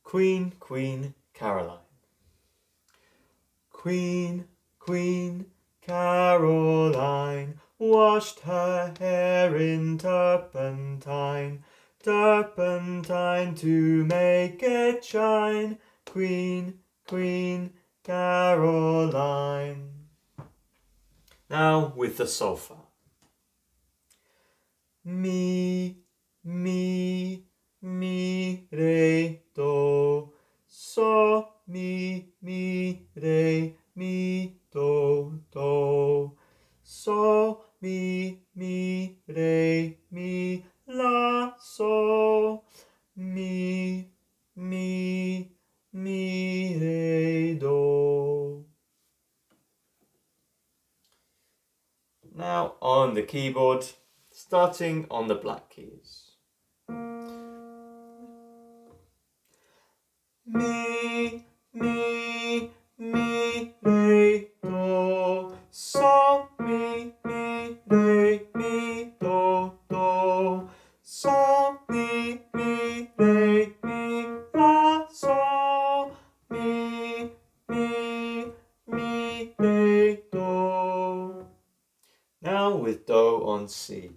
Queen, Queen Caroline. Queen, Queen Caroline washed her hair in turpentine, turpentine to make it shine. Queen, Queen Caroline. Now with the solfa. Mi, mi, mi, re, do, so, mi, re, mi, do, do, so, mi, re, mi, la, so, mi, re, do. Now on the keyboard, starting on the black keys. Mi, re, do, so, mi, re, mi, do, do, so, mi, re, mi, la, so, mi, re, do. Now with do on C.